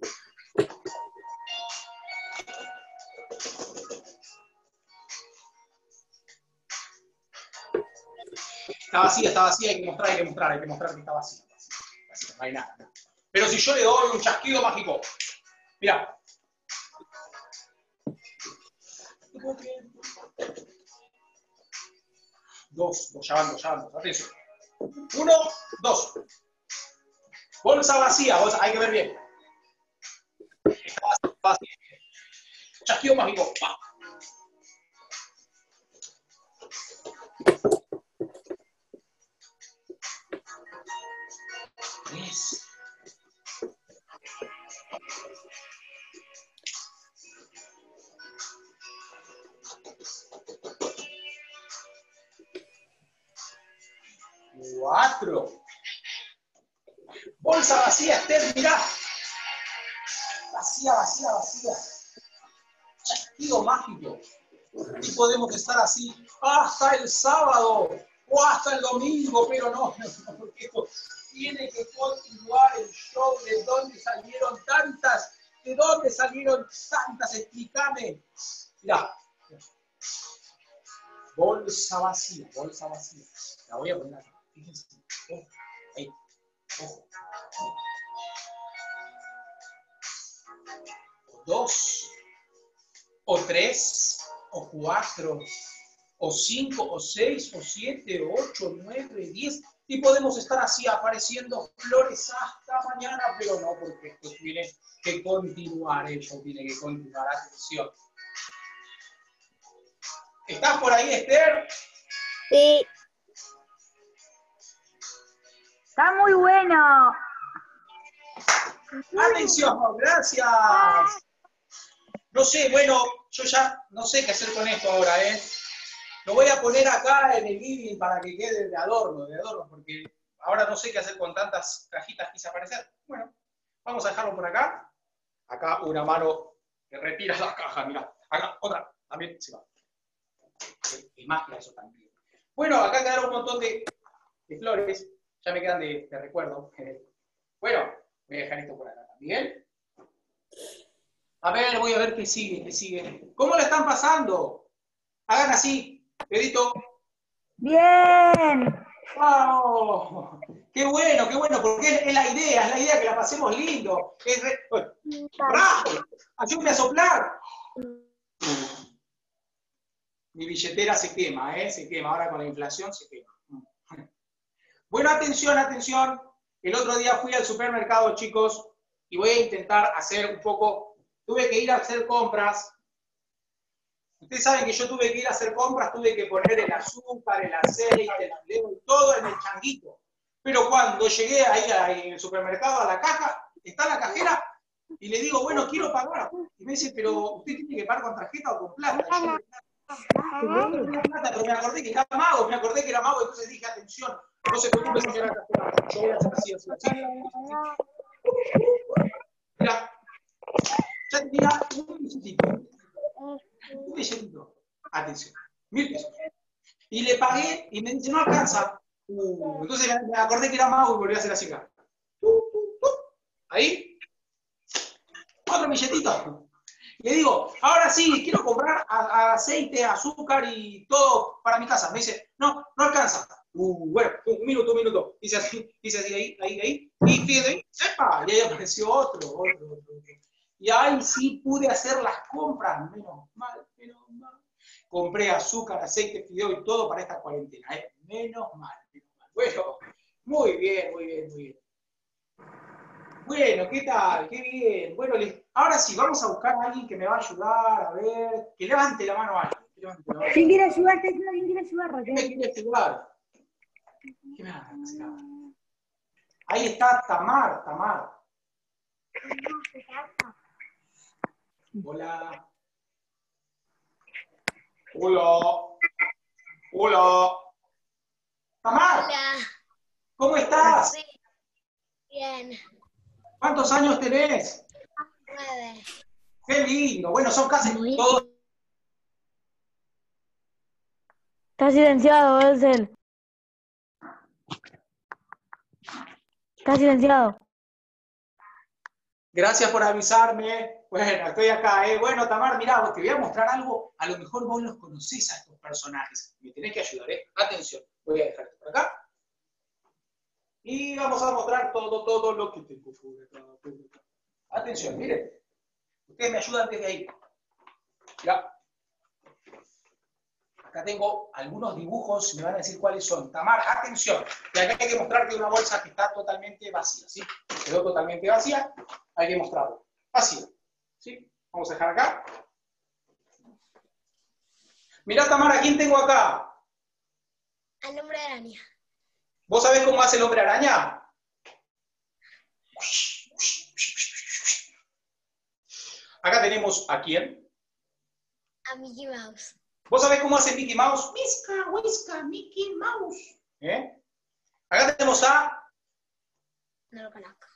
Está vacía, está vacía, hay que mostrar, hay que mostrar, hay que mostrar que está vacía. vacía, vacía no hay nada. ¿no? Pero si yo le doy un chasquido mágico, mirá. Dos, dos, ya van, dos, ya van, dos, atención. Uno, dos. Bolsa vacía, bolsa, hay que ver bien. Está vacía, está vacía. Chasquido mágico, pa. Tres. Cuatro. Bolsa vacía, Esther, mirá. Vacía, vacía, vacía. Chasquido mágico. Y podemos estar así hasta el sábado o hasta el domingo, pero no, no, porque esto tiene que continuar el show. ¿De dónde salieron tantas? ¿De dónde salieron tantas? Explícame. Mirá. Bolsa vacía, bolsa vacía. La voy a poner acá. Fíjense. Ojo. Ahí. Ojo. O dos, o tres, o cuatro, o cinco, o seis, o siete, o ocho, nueve, diez. Y podemos estar así apareciendo flores hasta mañana, pero no, porque esto tiene que continuar, eso tiene que continuar. Atención. ¿Estás por ahí, Esther? Sí. Está muy bueno. Atención, gracias. No sé, bueno, yo ya no sé qué hacer con esto ahora, ¿eh? Lo voy a poner acá en el living para que quede de adorno, de adorno, porque ahora no sé qué hacer con tantas cajitas que quise aparecer. Bueno, vamos a dejarlo por acá. Acá una mano que retira las cajas, mirá. Acá, otra, también se va. Es magia eso también. Bueno, acá quedaron un montón de, de flores. Ya me quedan de, de recuerdo. Bueno, voy a dejar esto por acá también. A ver, voy a ver qué sigue, qué sigue. ¿Cómo la están pasando? Hagan así, dedito. Bien. ¡Wow! ¡Qué bueno, qué bueno! Porque es, es la idea, es la idea que la pasemos lindo. Es re... ¡Bravo! ¡Ayúdame a soplar! Mi billetera se quema, ¿eh? Se quema. Ahora con la inflación se quema. Bueno, atención, atención. El otro día fui al supermercado, chicos, y voy a intentar hacer un poco... Tuve que ir a hacer compras. Ustedes saben que yo tuve que ir a hacer compras, tuve que poner el azúcar, el aceite, el fideo, todo en el changuito. Pero cuando llegué ahí, ahí en el supermercado a la caja, está la cajera, y le digo, bueno, quiero pagar. Y me dice, pero usted tiene que pagar con tarjeta o con plata. Y yo, pero me acordé que era mago, me acordé que era mago, entonces dije, atención, no se preocupe, señora cajera, yo voy a hacer así, así, así. Mira, ya tenía un billetito, un billetito, atención, mil pesos. Y le pagué y me dice, no alcanza. Uh, entonces me acordé que era mago y volví a hacer así acá. Uh, uh, uh. Ahí, otro billetito. Le digo, ahora sí, quiero comprar a, a aceite, azúcar y todo para mi casa. Me dice, no, no alcanza. Uh, bueno, un minuto, un minuto. Dice así, dice así, ahí, ahí, ahí. Y fíjate, ¡sepa! Y ahí apareció otro, otro, otro. Y ahí sí pude hacer las compras. Menos mal, menos mal. Compré azúcar, aceite, fideo y todo para esta cuarentena. ¿eh? Menos mal, menos mal. Bueno, muy bien, muy bien, muy bien. Bueno, ¿qué tal? Qué bien. Bueno, les- ahora sí, vamos a buscar a alguien que me va a ayudar, a ver, que levante la mano a alguien. Que levante la mano. ¿Quién quiere ayudar? Está diciendo quién quiere ayudar, ¿Quién Raquel. me quiere ayudar? ¿Qué me hace? Ahí está Tamar, Tamar. Hola. Hola. Hola. Tamar, Hola. ¿cómo estás? Sí. Bien. ¿Cuántos años tenés? Nueve. Qué lindo. Bueno, son casi Muy todos. Está silenciado, Edsel. Está silenciado. Gracias por avisarme. Bueno, estoy acá, ¿eh? Bueno, Tamar, mirá, te voy a mostrar algo. A lo mejor vos los conocés a estos personajes. Me tenés que ayudar, ¿eh? Atención. Voy a dejar esto por acá. Y vamos a mostrar todo, todo lo que tengo por acá, por acá. Atención, miren. Ustedes me ayudan desde ahí. Ya. Acá tengo algunos dibujos, me van a decir cuáles son. Tamar, atención. Y acá hay que mostrarte una bolsa que está totalmente vacía, ¿sí? Quedó totalmente vacía. Hay que mostrarlo. Vacía. ¿Sí? Vamos a dejar acá. Mirá, Tamar, ¿a quién tengo acá? Al hombre araña. ¿Vos sabés cómo hace el hombre araña? Acá tenemos a quién. A Mickey Mouse. ¿Vos sabés cómo hace Mickey Mouse? Whisca, whisca, Mickey Mouse. ¿Eh? Acá tenemos a... No lo conozco.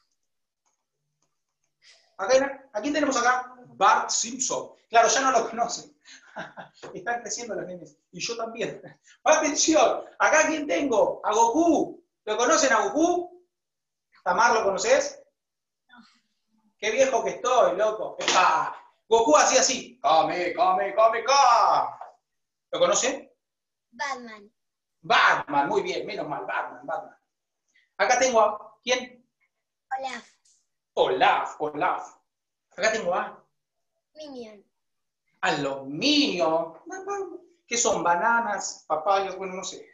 Acá, ¿a quién tenemos acá? Bart Simpson. Claro, ya no lo conocen. Están creciendo los nenes. Y yo también. Atención, acá ¿quién tengo? A Goku. ¿Lo conocen a Goku? ¿Tamar, lo conoces? No. Qué viejo que estoy, loco. ¡Ah! Goku hacía así. Kame, kame, kame, kame. ¿Lo conocen? Batman. Batman, muy bien, menos mal, Batman, Batman. Acá tengo a... ¿Quién? Olaf. Olaf, Olaf. Acá tengo a... Minion. A los Minions. ¿Qué son? Bananas, papayas, bueno, no sé.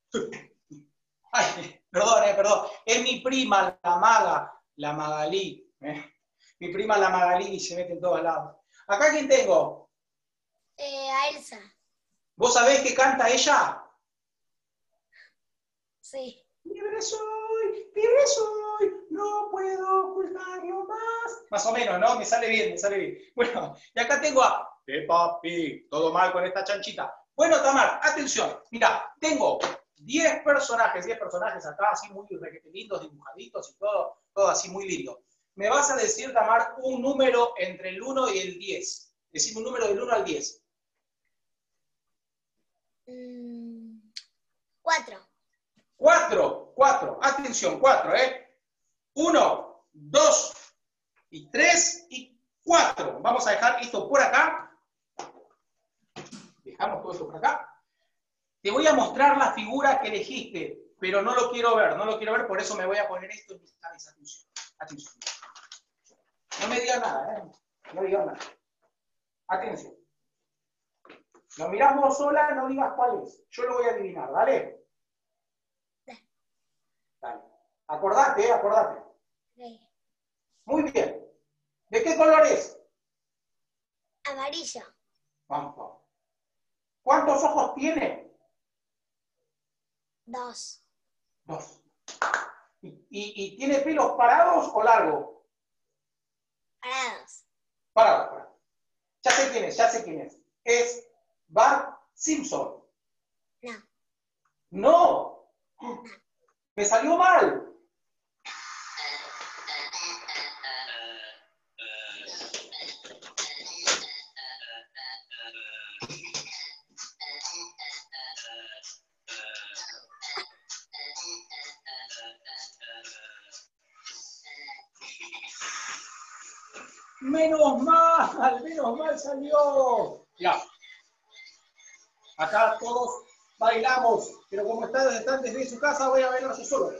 Ay, perdón, eh, perdón. Es mi prima, la maga, la Magalí. eh. Mi prima, la Magalí, y se mete en todos lados. Acá, ¿quién tengo? Eh, a Elsa. ¿Vos sabés qué canta ella? Sí. Libre soy, libre soy, no puedo ocultarlo más. Más o menos, ¿no? Me sale bien, me sale bien. Bueno, y acá tengo a Peppa Pig. Todo mal con esta chanchita. Bueno, Tamar, atención. Mira, tengo diez personajes, diez personajes acá, así muy requete lindos, dibujaditos y todo, todo así muy lindo. Me vas a decir, Tamar, un número entre el uno y el diez. Decime un número del uno al diez. Mm, cuatro. Cuatro, cuatro, atención, cuatro, ¿eh? Uno, dos, y tres, y cuatro. Vamos a dejar esto por acá. Dejamos todo esto por acá. Te voy a mostrar la figura que elegiste, pero no lo quiero ver, no lo quiero ver, por eso me voy a poner esto en mi cabeza. Atención, atención. No me digas nada, ¿eh? No digas nada. Atención. Lo mirás vos sola, no digas cuál es. Yo lo voy a adivinar, ¿vale? Dale. Acordate, ¿eh? Acordate. Sí. Muy bien. ¿De qué color es? Amarillo. Vamos, vamos. ¿Cuántos ojos tiene? Dos. Dos. ¿Y, y, y tiene pelos parados o largos? Parados. Parados, parados. Ya sé quién es, ya sé quién es. Es Bart Simpson. No. ¡No! Me salió mal. Menos mal, menos mal salió. Ya. Acá todos bailamos, pero como ustedes están desde su casa, voy a bailar yo solo.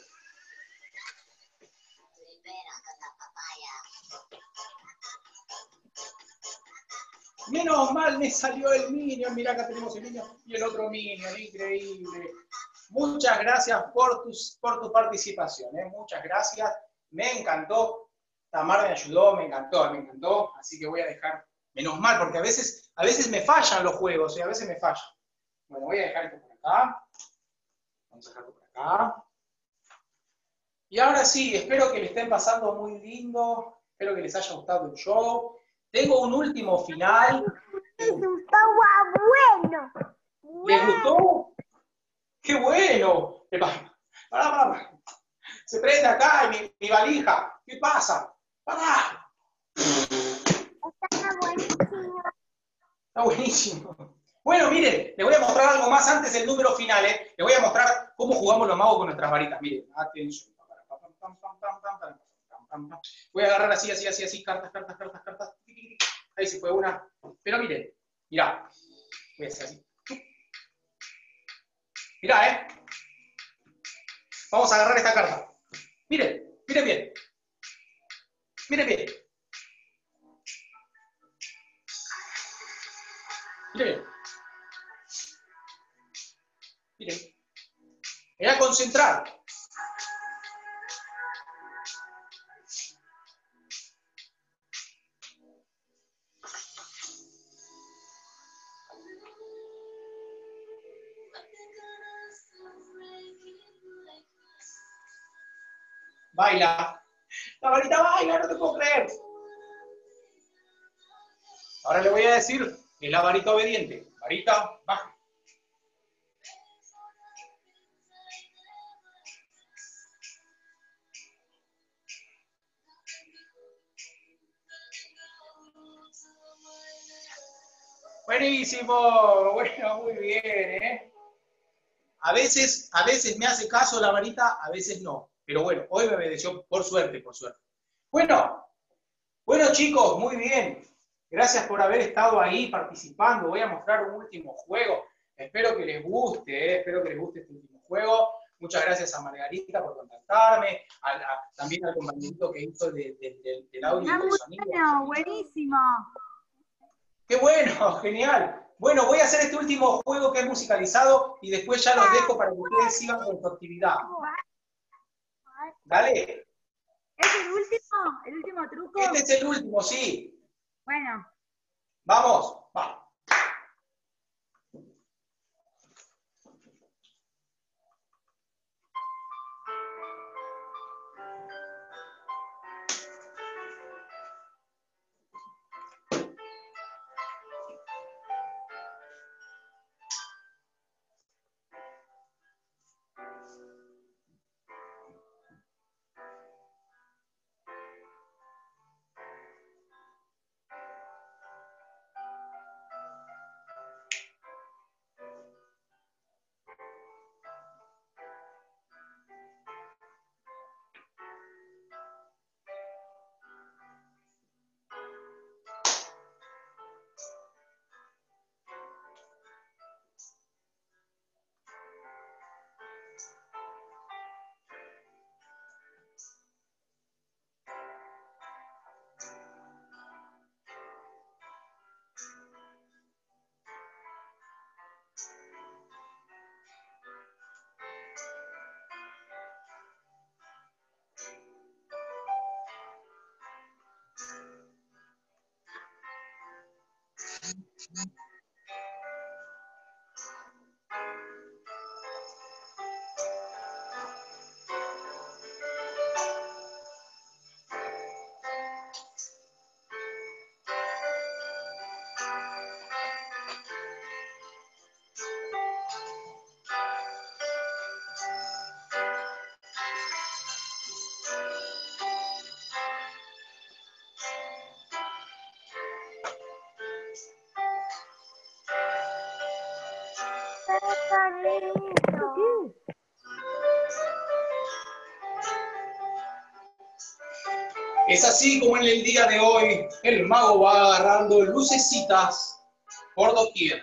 Menos mal me salió el Minion. Mirá, acá tenemos el Minion y el otro Minion. Increíble. Muchas gracias por, tus, por tu participación. ¿eh? Muchas gracias. Me encantó. Tamar me ayudó, me encantó, me encantó, así que voy a dejar, menos mal, porque a veces, a veces me fallan los juegos, ¿eh? A veces me fallan. Bueno, voy a dejar esto por acá. Vamos a dejarlo por acá. Y ahora sí, espero que le estén pasando muy lindo, espero que les haya gustado el show. Tengo un último final. bueno. ¿Les gustó? ¡Qué bueno! Pará, pará, pará. Se prende acá mi, mi valija. ¿Qué pasa? ¡Pará! Está buenísimo. Está buenísimo. Bueno, miren, les voy a mostrar algo más antes del número final, ¿eh? Les voy a mostrar cómo jugamos los magos con nuestras varitas. Miren, atención. Voy a agarrar así, así, así, así, cartas, cartas, cartas, cartas. Ahí se fue una. Pero miren, mirá. Voy a hacer así. Mirá, ¿eh? Vamos a agarrar esta carta. Miren, miren bien. Miren bien. Miren bien. Miren. Me voy a concentrar. Baila. La varita baila, no te puedo creer. Ahora le voy a decir, es la varita obediente. Varita, baja. Buenísimo, bueno, muy bien, ¿eh? A veces, a veces me hace caso la varita, a veces no. Pero bueno, hoy me obedeció, por suerte, por suerte. Bueno, bueno chicos, muy bien. Gracias por haber estado ahí participando. Voy a mostrar un último juego. Espero que les guste, ¿eh? Espero que les guste este último juego. Muchas gracias a Margarita por contactarme, a la, también al compañerito que hizo de, de, de, del audio y del sonido. Bueno, buenísimo. ¡Qué bueno! Genial. Bueno, voy a hacer este último juego que es musicalizado y después ya los dejo para que ustedes sigan con su actividad. Dale. ¿Es el último? ¿El último truco? Este es el último, sí. Bueno. Vamos, va. Es así como en el día de hoy el mago va agarrando lucecitas por doquier.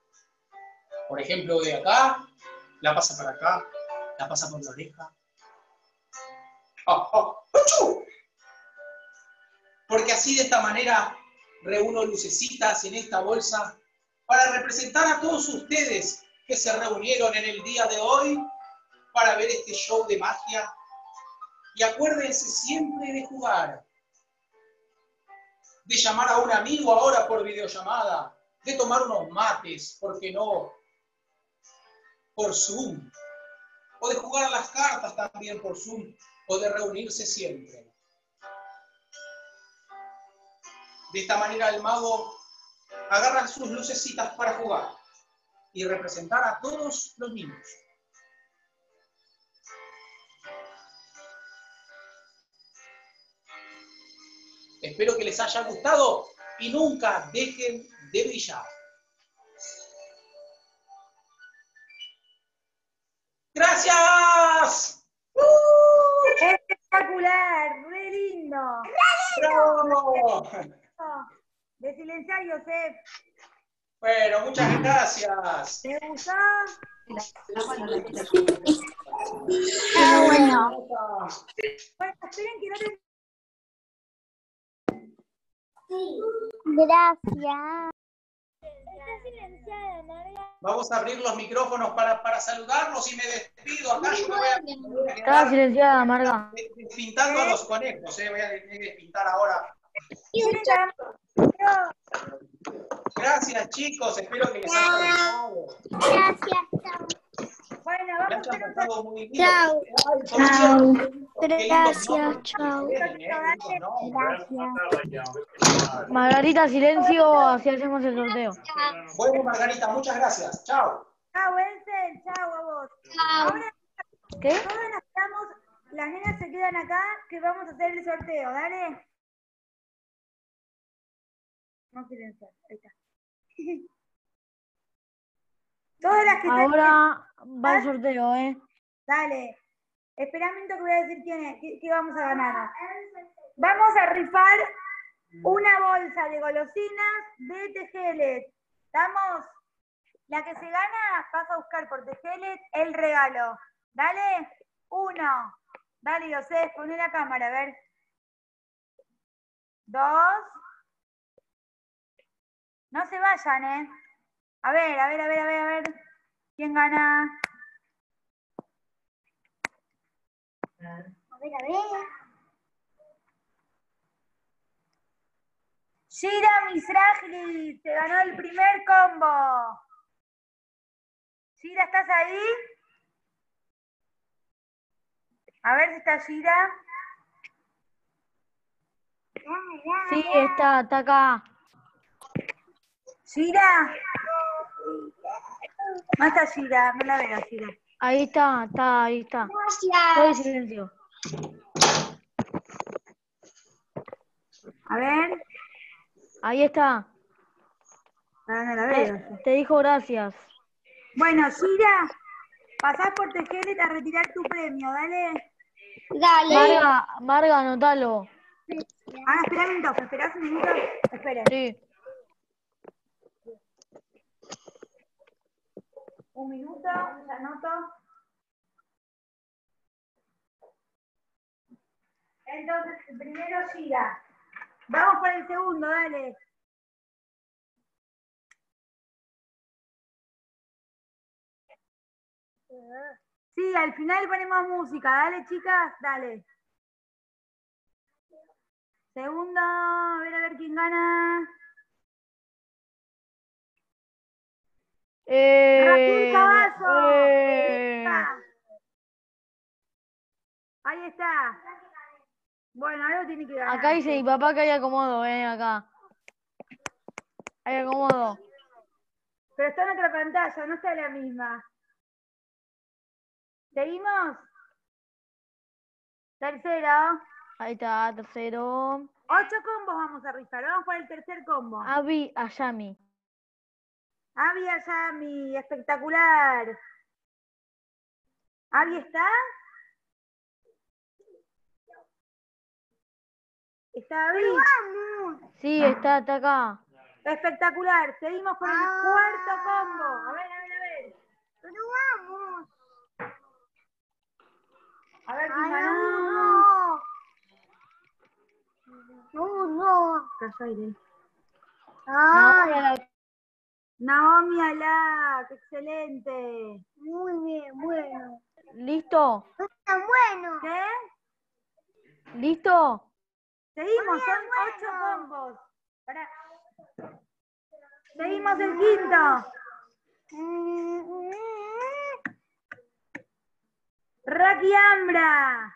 Por ejemplo, de acá, la pasa para acá, la pasa por la oreja. ¡Ah, ah! ¡Achú! Porque así de esta manera reúno lucecitas en esta bolsa para representar a todos ustedes que se reunieron en el día de hoy para ver este show de magia. Y acuérdense siempre de jugar de llamar a un amigo ahora por videollamada, de tomar unos mates, ¿por qué no? Por Zoom, o de jugar a las cartas también por Zoom, o de reunirse siempre. De esta manera el mago agarra sus lucecitas para jugar y representar a todos los niños. Espero que les haya gustado y nunca dejen de brillar. ¡Gracias! ¡Uh! Espectacular, re lindo. ¡Bravo! De silenciar, Josep. Bueno, muchas gracias. ¿Te gustó? Ah, bueno. Bueno, esperen que no te... Gracias. Está silenciada, Marga. Vamos a abrir los micrófonos para, para saludarlos y me despido. Acá yo me voy a, me voy a Estaba quedar silenciada, Marga. despintando a los conejos. Eh. Voy a despintar ahora. Gracias, chicos. Espero que les haya gustado. Gracias, chao. Bueno, Que vamos a hayan hacer un pasado muy bien. Chao. Ay, por cierto, qué lindos Gracias, nombres chao. que tienen, eh, qué lindos nombres. Margarita, silencio, así hacemos el sorteo. Bueno, Margarita, muchas gracias. Chao. Chao, Encel, chao a vos. Chao. Ahora ¿Qué? todas nos quedamos, las nenas se quedan acá, que vamos a hacer el sorteo, dale. No silenciar, ahí está. Todas las que están... Ahora va el sorteo, ¿eh? Dale. Espera un momento que voy a decir quién es, qué, qué vamos a ganar. Vamos a rifar una bolsa de golosinas de Tejelet. ¿Estamos? La que se gana, vas a buscar por Tejelet el regalo. Dale. Uno. Dale, José, poné la cámara, a ver. Dos. No se vayan, ¿eh? A ver, a ver, a ver, a ver, a ver. ¿Quién gana? A ver, a ver. Shira Misragli, se ganó el primer combo. Shira, ¿estás ahí? A ver si está Shira. Sí, está, está acá. Shira. No está Shira, no la veo, Shira. Ahí está, está, ahí está. Estoy en Gracias. silencio. A ver. Ahí está. Ah, no la Te, veo. te dijo gracias. Bueno, Shira, pasás por Tejelet a retirar tu premio, dale. Dale. Marga, Marga, anotalo. Ah, espera un minuto, esperás un minuto. Esperen. Sí. Un minuto, ya anoto. Entonces, primero Shira. Vamos por el segundo, dale. Sí, al final ponemos música. Dale, chicas, dale. Segundo, a ver, a ver quién gana. Eh, Raquel Cavazo. eh. Ahí está. Bueno, algo tiene que ganar. Acá dice mi papá que hay acomodo, eh, acá. Hay acomodo. Pero está en otra pantalla, no está en la misma. ¿Seguimos? Tercero. Ahí está, tercero. Ocho combos vamos a rifar. Vamos por el tercer combo. Avi Ayami. Avi Ayami, espectacular. ¿Avi está? ¿Está Avi? Sí, está, está acá. Espectacular. Seguimos con el cuarto combo. A ver, a ver, a ver. Pero vamos. A ver quién ganó. No, no. Cayó aire. No, la- Naomi Alá, qué excelente. Muy bien, bueno. ¿Listo? No tan bueno. ¿Qué? ¿Listo? Seguimos, Muy bien, son ocho bueno. combos. Pará. Seguimos el quinto. Raki Ambra.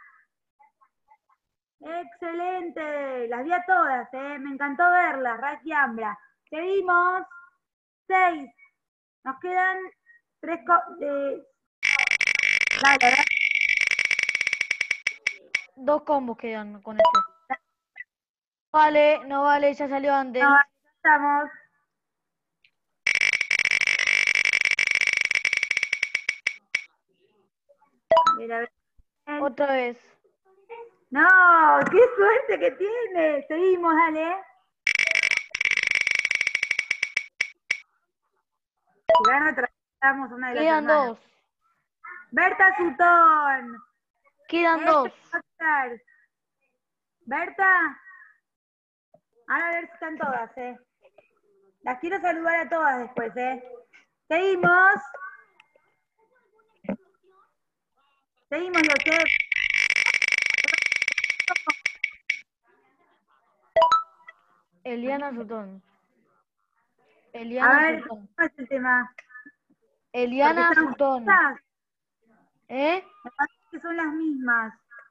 Excelente. Las vi a todas, ¿eh? Me encantó verlas. Raki Ambra. Seguimos. Seis. Nos quedan tres... Co eh... Dale, dale. Dos combos quedan con este. Vale, no vale, ya salió antes. No, aquí estamos. A ver, a ver. Otra vez. No, qué suerte que tiene. Seguimos, dale. Si gana, tratamos una de las Quedan hermanas. dos. Berta Sutón. Quedan Este dos. va a estar. Berta. Ahora a ver si están todas, eh. Las quiero saludar a todas después, eh. Seguimos. Seguimos, José. Eliana Sutón. A Eliana ver, Sutón. ¿cómo es el tema? Porque Eliana están Sutón. juntas. ¿Eh? Me parece que son las mismas.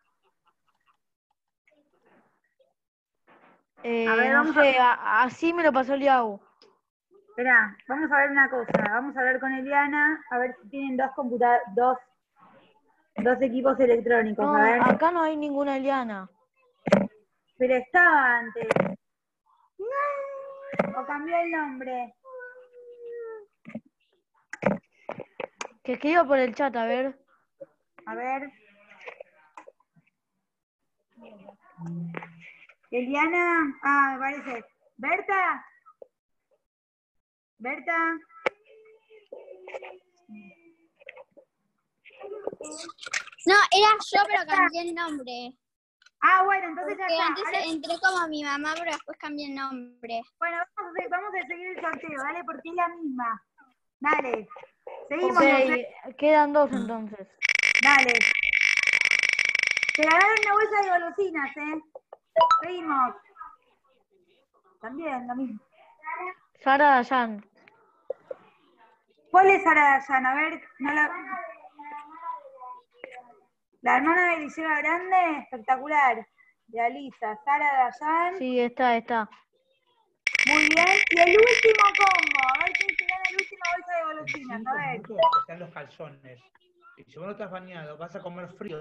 Eh, A ver, no vamos a- sé, a- así me lo pasó Liao. Esperá, vamos a ver una cosa. Vamos a hablar con Eliana, a ver si tienen dos computadoras, dos, dos equipos electrónicos. No, A ver. acá no hay ninguna Eliana. Pero estaba antes. O cambió el nombre. Que escriba por el chat, a ver. A ver. Eliana, ah, me parece. Berta. Berta. No, era yo, pero cambié el nombre. Ah, bueno, entonces ya Porque está. antes Ahora- entré como mi mamá, pero después cambié el nombre. bueno, vamos a, vamos a seguir el sorteo, ¿vale? Porque es la misma. Dale. Seguimos, Ok, José. quedan dos entonces. Dale. Se ganaron una bolsa de golosinas, ¿eh? Seguimos. También, lo mismo. Sara Dayan. ¿Cuál es Sara Dayan? A ver, no la... La hermana de Eliseo Grande, espectacular. De Alisa, Sara Dayan. Sí, está, está. Muy bien. Y el último combo. A ver quién se gana el último bolsa de El golosinas. cinco A ver. puntos están los calzones. Y si vos no estás bañado, vas a comer frío.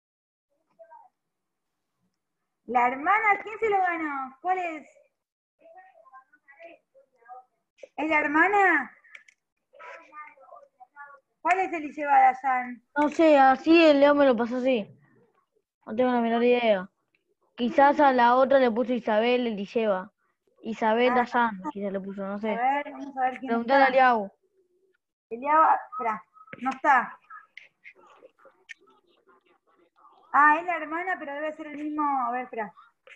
La hermana, ¿quién se lo ganó? ¿Cuál es? ¿Es la hermana? ¿Cuál es Eliseo Dayan? No sé, así el Leo me lo pasó así. No tengo la menor idea. Quizás a la otra le puso Isabel Elisheva. Isabel Ah. Dayan, quizás le puso, no A sé. ver, vamos a ver quién Preguntale a está. Liao. Eliao, espera, no está. Ah, es la hermana, pero debe ser el mismo. A ver, espera.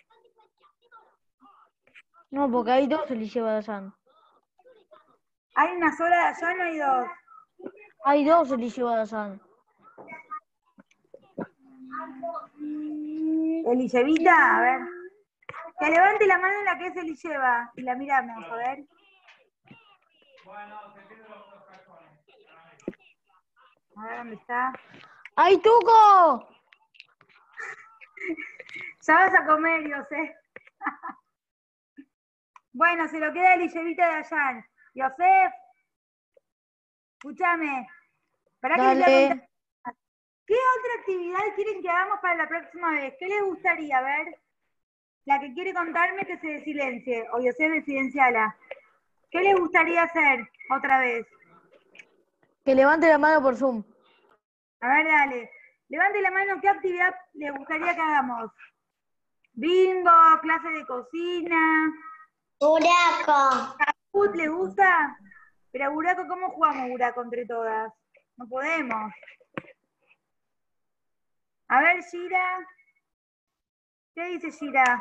No, porque hay dos Elisheva Dayan. ¿Hay una sola de allá? No hay dos. Hay dos Elisheva Dayan. Elishevita, a ver. Que levante la mano en la que es Elisheva y la miramos, a ver. A ver dónde está. ¡Ay, Tuco! Ya vas a comer, José. Bueno, se lo queda Elishevita de allá. José, escúchame. ¿Para qué te voy a Dale. contar? ¿Qué otra actividad quieren que hagamos para la próxima vez? ¿Qué les gustaría? A ver, la que quiere contarme que se silencie, o José me silenciala. ¿Qué les gustaría hacer otra vez? Que levante la mano por Zoom. A ver, dale. Levante la mano, ¿qué actividad les gustaría que hagamos? Bingo, clase de cocina. Buraco. ¿Fut les gusta? Pero buraco, ¿cómo jugamos buraco entre todas? No podemos. A ver, Gira. ¿Qué dice Gira?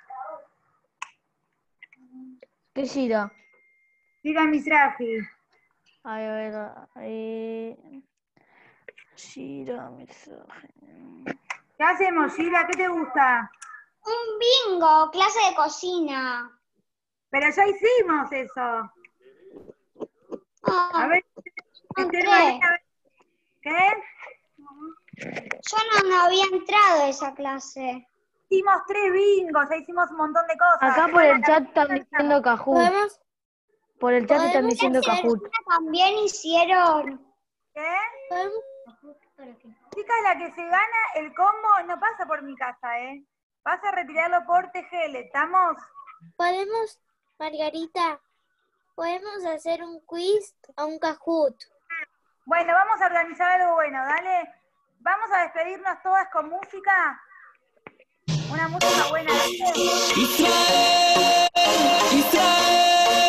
¿Qué gira? Gira Mizrahi. A ver, eh... gira, mensaje. ¿Qué hacemos, Gira? ¿Qué te gusta? Un bingo, clase de cocina. Pero ya hicimos eso. A Ah, ver, no Esther entré. María, ¿qué? Yo no, no había entrado a esa clase. Hicimos tres bingos, ya hicimos un montón de cosas. Acá por el chat están diciendo Kahoot. Podemos, Por el chat están podemos diciendo hacer, Kahoot. también hicieron. ¿Qué? Podemos, Chicas, la que se gana el combo no pasa por mi casa, ¿eh? Vas a retirarlo por T G L, ¿estamos? podemos, Margarita, podemos hacer un quiz o un Kahoot. Bueno, vamos a organizar algo bueno, dale. Vamos a despedirnos todas con música. Una música buena, ¿viste? Israel, Israel.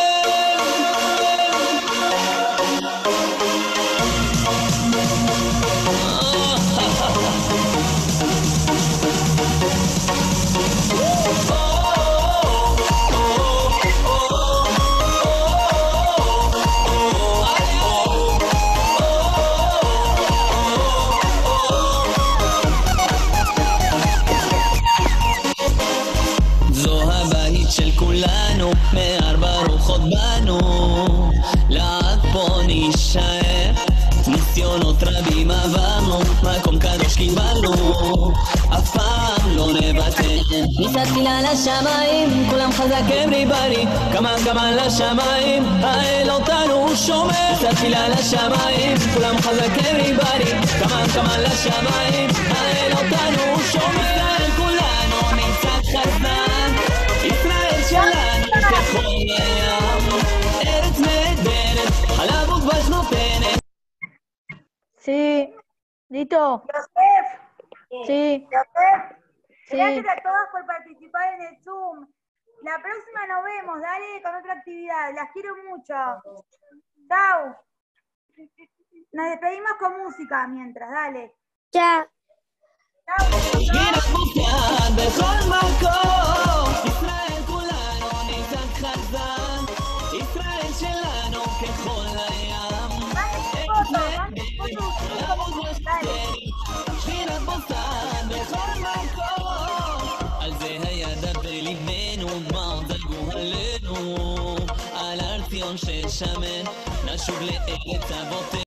זו הבית של כולנו, מארבע רוחות בנו, לעד פה נשאר, ניסיונות רבים עברנו, מקום קדוש קיבלנו, אף פעם לא נוותר. מתחילה לשמיים, כולם חזק everybody, כמה כמה לשמיים, האל אותנו שומר. מתחילה לשמיים, כולם חזק everybody, כמה כמה לשמיים, האל אותנו שומר. ישראל כולנו נצעק חזק, ישראל שלנו כחול הים, ארץ נהדרת, חלב ודבש נותנת. Sí. ¿Listo? Josef, Sí. Josef, Sí. gracias a todas por participar en el Zoom. La próxima nos vemos, dale, con otra actividad. Las quiero mucho. Chau. Nos despedimos con música mientras, dale. Ya. Chau. מופיע בכל מקום, ישראל כולנו נצעק חזק, ישראל שלנו כחול הים, ארץ נהדרת, שכינת בוסן בכל מקום, על זה היה דבר ליבנו, דמעות זלגו עלינו, על הר ציון ששמן, נשוב לארץ אבותינו.